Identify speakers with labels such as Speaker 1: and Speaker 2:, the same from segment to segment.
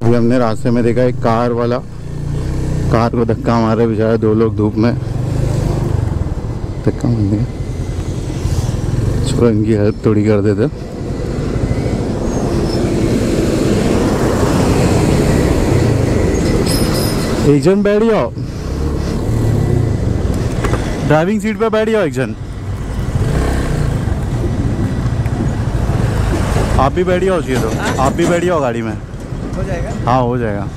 Speaker 1: अभी हमने रास्ते में देखा एक कार वाला, कार को धक्का मारे बेचारे 2 लोग धूप में, धक्का मार दिया। चलो इनकी हेल्प थोड़ी कर देते। एक जन बैठ जाओ, ड्राइविंग सीट पे बैठ जाओ एक जन। आप भी बैठ जाओ चाहिए तो, आप भी बैठ जाओ गाड़ी में।
Speaker 2: हो जाएगा?
Speaker 1: हाँ हो जाएगा।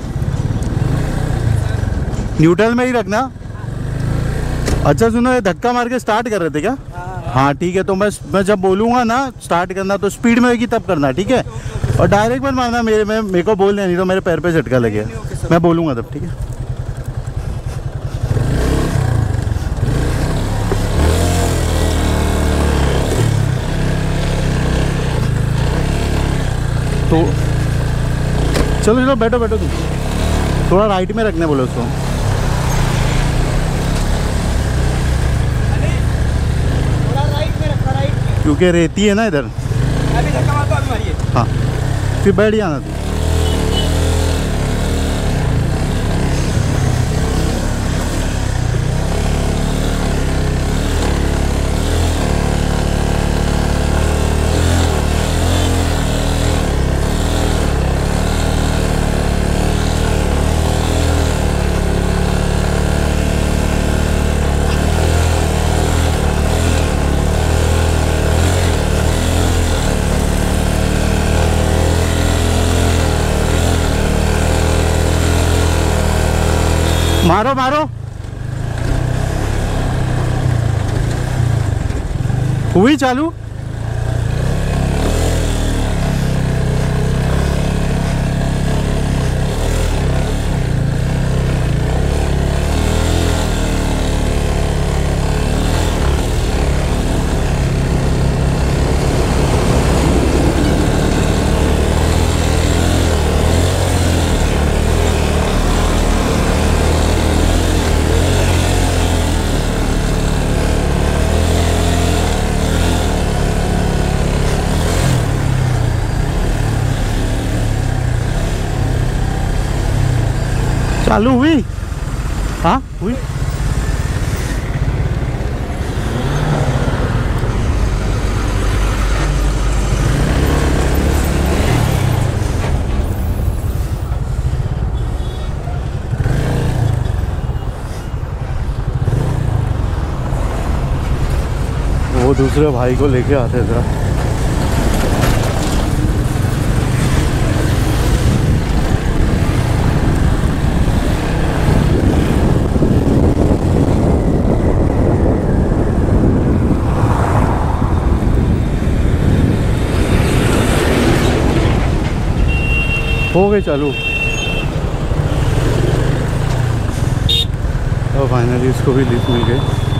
Speaker 1: न्यूट्रल में ही रखना। अच्छा सुनो, ये धक्का मार के स्टार्ट कर रहे थे क्या? हाँ ठीक है, तो मैं जब बोलूँगा ना स्टार्ट करना तो स्पीड में होगी तब करना, ठीक है? और डायरेक्ट मत मारना मेरे को बोलने, नहीं तो मेरे पैर पे झटका लगे। मैं बोलूँगा तब, ठीक है? तो चलो चलो बैठो बैठो, तुम थोड़ा राइट में रखने बोलो उसको।
Speaker 2: थोड़ा राइट में रखा, राइट में,
Speaker 1: क्योंकि रेती है ना इधर।
Speaker 2: अभी धक्का मार दो, अभी मारिए।
Speaker 1: हाँ फिर बैठ जाना तू। मारो मारो, हुई चालू। चालू हुई? हाँ हुई। वो दूसरे भाई को लेके आते थे। हो गई चालू। और फाइनली इसको भी लिफ्ट मिल गई।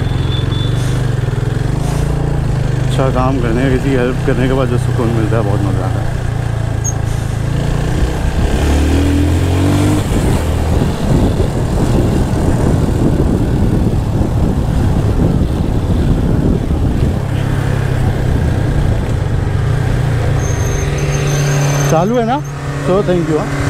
Speaker 1: अच्छा काम करने का, किसी हेल्प करने के बाद जो सुकून मिलता है, बहुत मज़ा आता है। चालू है ना? तो थैंक यू।